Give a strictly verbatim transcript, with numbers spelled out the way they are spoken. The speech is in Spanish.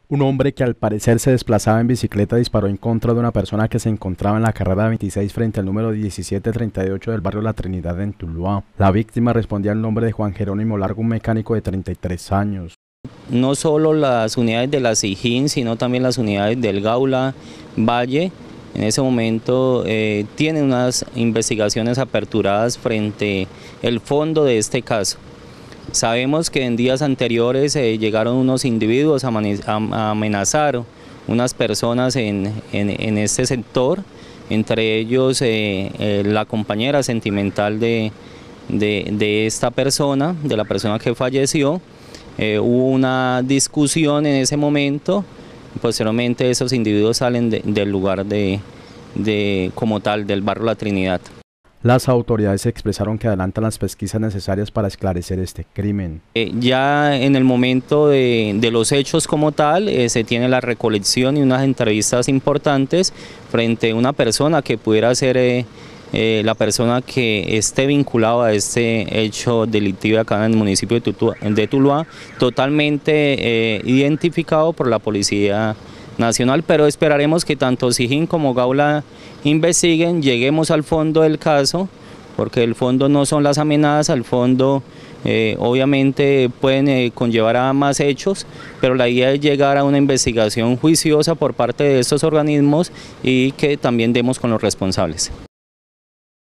Un hombre que al parecer se desplazaba en bicicleta disparó en contra de una persona que se encontraba en la carrera veintiséis frente al número diecisiete treinta y ocho del barrio La Trinidad en Tuluá. La víctima respondía al nombre de Juan Jerónimo Largo, un mecánico de treinta y tres años. No solo las unidades de la SIJIN, sino también las unidades del Gaula, Valle, en ese momento eh, tienen unas investigaciones aperturadas frente al fondo de este caso. Sabemos que en días anteriores eh, llegaron unos individuos a, a amenazar unas personas en, en, en este sector, entre ellos eh, eh, la compañera sentimental de, de, de esta persona, de la persona que falleció. Eh, hubo una discusión en ese momento, posteriormente esos individuos salen de, del lugar de, de, como tal del barrio La Trinidad. Las autoridades expresaron que adelantan las pesquisas necesarias para esclarecer este crimen. Eh, ya en el momento de, de los hechos como tal, eh, se tiene la recolección y unas entrevistas importantes frente a una persona que pudiera ser eh, eh, la persona que esté vinculada a este hecho delictivo acá en el municipio de, Tutu, de Tuluá, totalmente eh, identificado por la Policía Nacional, pero esperaremos que tanto SIJIN como Gaula investiguen, lleguemos al fondo del caso, porque el fondo no son las amenazas, el fondo eh, obviamente pueden eh, conllevar a más hechos, pero la idea es llegar a una investigación juiciosa por parte de estos organismos y que también demos con los responsables.